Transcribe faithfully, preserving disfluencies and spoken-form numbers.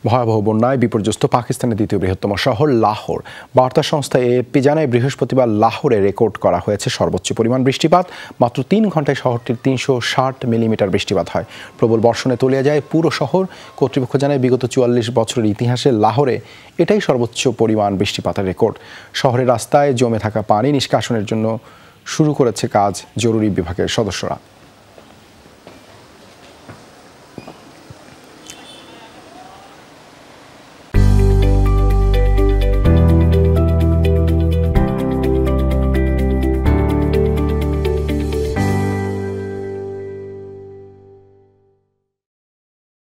ভয়াবহ বন্যায় বিপর্যস্ত পাকিস্তানের দ্বিতীয় বৃহত্তম শহর লাহোর। বার্তা সংস্থা এএফপি জানায়, বৃহস্পতিবার লাহোরে রেকর্ড করা হয়েছে সর্বোচ্চ পরিমাণ বৃষ্টিপাত। মাত্র তিন ঘন্টায় শহরটির তিনশো ষাট মিলিমিটার বৃষ্টিপাত হয়। প্রবল বর্ষণে তলিয়ে যায় পুরো শহর। কর্তৃপক্ষ জানায়, বিগত চুয়াল্লিশ বছরের ইতিহাসে লাহোরে এটাই সর্বোচ্চ পরিমাণ বৃষ্টিপাতের রেকর্ড। শহরের রাস্তায় জমে থাকা পানি নিষ্কাশনের জন্য শুরু করেছে কাজ জরুরি বিভাগের সদস্যরা।